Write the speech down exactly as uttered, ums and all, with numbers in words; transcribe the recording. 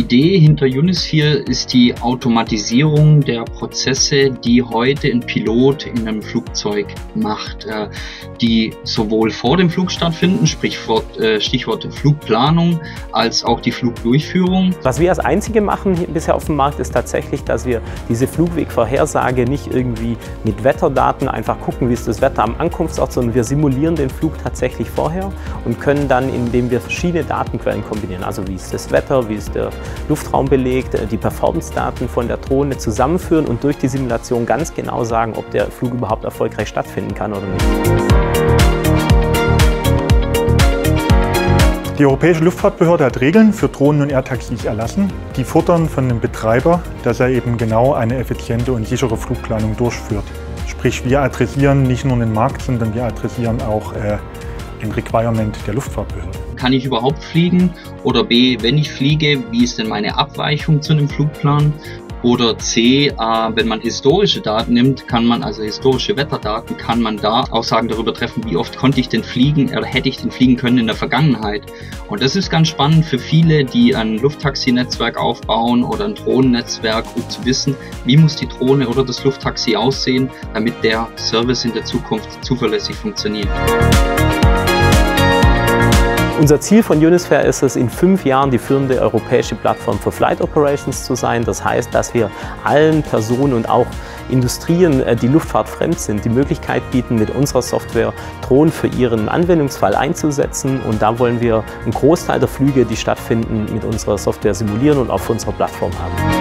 Idee hinter Unisphere ist die Automatisierung der Prozesse, die heute ein Pilot in einem Flugzeug macht, die sowohl vor dem Flug stattfinden, sprich Stichwort Flugplanung, als auch die Flugdurchführung. Was wir als Einzige machen hier bisher auf dem Markt ist tatsächlich, dass wir diese Flugwegvorhersage nicht irgendwie mit Wetterdaten einfach gucken, wie ist das Wetter am Ankunftsort, sondern wir simulieren den Flug tatsächlich vorher und können dann, indem wir verschiedene Datenquellen kombinieren, also wie ist das Wetter, wie ist der Luftraum belegt, die Performance-Daten von der Drohne zusammenführen und durch die Simulation ganz genau sagen, ob der Flug überhaupt erfolgreich stattfinden kann oder nicht. Die Europäische Luftfahrtbehörde hat Regeln für Drohnen und Air-Taxis erlassen, die fordern von dem Betreiber, dass er eben genau eine effiziente und sichere Flugplanung durchführt. Sprich, wir adressieren nicht nur den Markt, sondern wir adressieren auch äh, ein Requirement der Luftfahrtbehörde. Kann ich überhaupt fliegen? Oder B, wenn ich fliege, wie ist denn meine Abweichung zu einem Flugplan? Oder C, äh, wenn man historische Daten nimmt, kann man, also historische Wetterdaten, kann man da Aussagen darüber treffen, wie oft konnte ich denn fliegen oder hätte ich denn fliegen können in der Vergangenheit. Und das ist ganz spannend für viele, die ein Lufttaxi-Netzwerk aufbauen oder ein Drohnennetzwerk, um zu wissen, wie muss die Drohne oder das Lufttaxi aussehen, damit der Service in der Zukunft zuverlässig funktioniert. Unser Ziel von Unisphere ist es, in fünf Jahren die führende europäische Plattform für Flight Operations zu sein. Das heißt, dass wir allen Personen und auch Industrien, die Luftfahrt fremd sind, die Möglichkeit bieten, mit unserer Software Drohnen für ihren Anwendungsfall einzusetzen. Und da wollen wir einen Großteil der Flüge, die stattfinden, mit unserer Software simulieren und auf unserer Plattform haben.